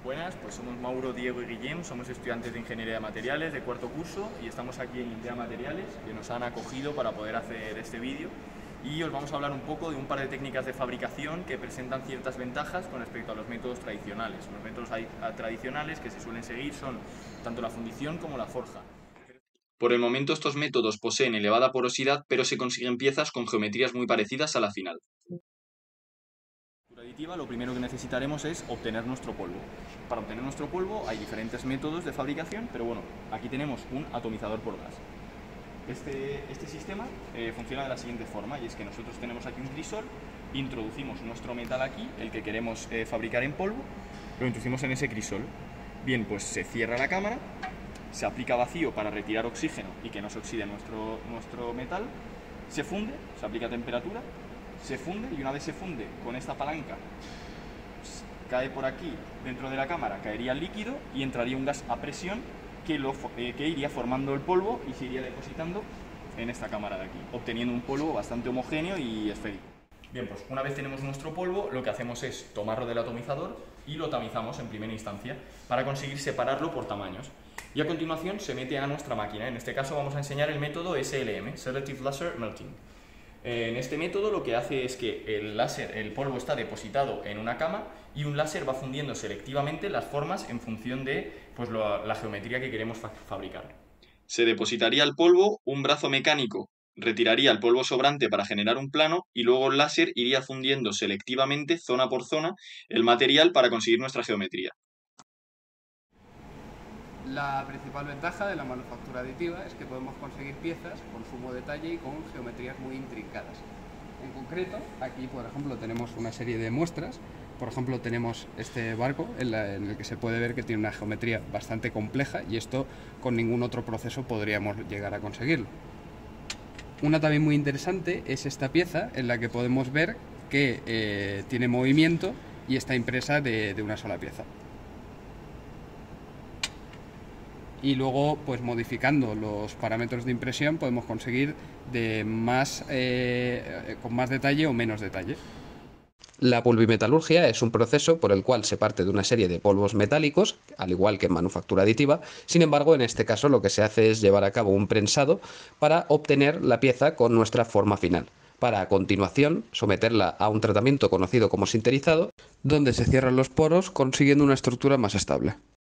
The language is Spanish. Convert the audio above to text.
Buenas, pues somos Mauro, Diego y Guillem, somos estudiantes de Ingeniería de Materiales de cuarto curso y estamos aquí en Intea Materiales, que nos han acogido para poder hacer este vídeo, y os vamos a hablar un poco de un par de técnicas de fabricación que presentan ciertas ventajas con respecto a los métodos tradicionales. Los métodos tradicionales que se suelen seguir son tanto la fundición como la forja. Por el momento estos métodos poseen elevada porosidad, pero se consiguen piezas con geometrías muy parecidas a la final. Aditiva, lo primero que necesitaremos es obtener nuestro polvo. Para obtener nuestro polvo hay diferentes métodos de fabricación, pero bueno, aquí tenemos un atomizador por gas. Este sistema funciona de la siguiente forma, y es que nosotros tenemos aquí un crisol, introducimos nuestro metal aquí, el que queremos fabricar en polvo, lo introducimos en ese crisol. Bien, pues se cierra la cámara, se aplica vacío para retirar oxígeno y que no se oxide nuestro metal, se funde, se aplica temperatura, se funde, y una vez se funde con esta palanca cae por aquí dentro de la cámara, caería el líquido y entraría un gas a presión que iría formando el polvo y se iría depositando en esta cámara de aquí, obteniendo un polvo bastante homogéneo y esférico. Bien, pues una vez tenemos nuestro polvo, lo que hacemos es tomarlo del atomizador y lo tamizamos en primera instancia para conseguir separarlo por tamaños. Y a continuación se mete a nuestra máquina. En este caso vamos a enseñar el método SLM, Selective Laser Melting. En este método lo que hace es que el polvo está depositado en una cama y un láser va fundiendo selectivamente las formas en función de la geometría que queremos fabricar. Se depositaría el polvo, un brazo mecánico retiraría el polvo sobrante para generar un plano y luego el láser iría fundiendo selectivamente, zona por zona, el material para conseguir nuestra geometría. La principal ventaja de la manufactura aditiva es que podemos conseguir piezas con sumo detalle y con geometrías muy intrincadas. En concreto, aquí por ejemplo tenemos una serie de muestras. Por ejemplo, tenemos este barco en el que se puede ver que tiene una geometría bastante compleja, y esto con ningún otro proceso podríamos llegar a conseguirlo. Una también muy interesante es esta pieza, en la que podemos ver que tiene movimiento y está impresa de una sola pieza. Y luego, pues modificando los parámetros de impresión, podemos conseguir con más detalle o menos detalle. La pulvimetalurgia es un proceso por el cual se parte de una serie de polvos metálicos, al igual que en manufactura aditiva. Sin embargo, en este caso lo que se hace es llevar a cabo un prensado para obtener la pieza con nuestra forma final, para a continuación someterla a un tratamiento conocido como sinterizado, donde se cierran los poros consiguiendo una estructura más estable.